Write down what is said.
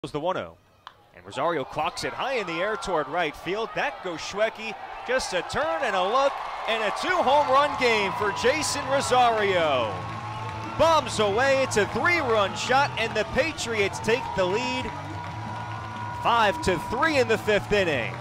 The 1-0. And Rosario clocks it high in the air toward right field. Back goes Schwecke. Just a turn and a look, and a 2-home run game for Jeisson Rosario. Bombs away. It's a 3-run shot, and the Patriots take the lead 5-3 in the 5th inning.